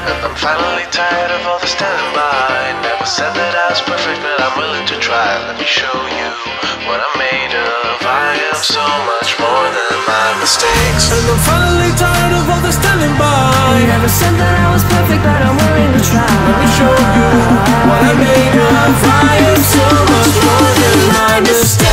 I'm finally tired of all the standing by. Never said that I was perfect, but I'm willing to try. Let me show you what I'm made of. I am so much more than my mistakes. And I'm finally tired of all the standing by. Never said that I was perfect, but I'm willing to try. Let me show you what I'm made of. I am so much more than my mistakes.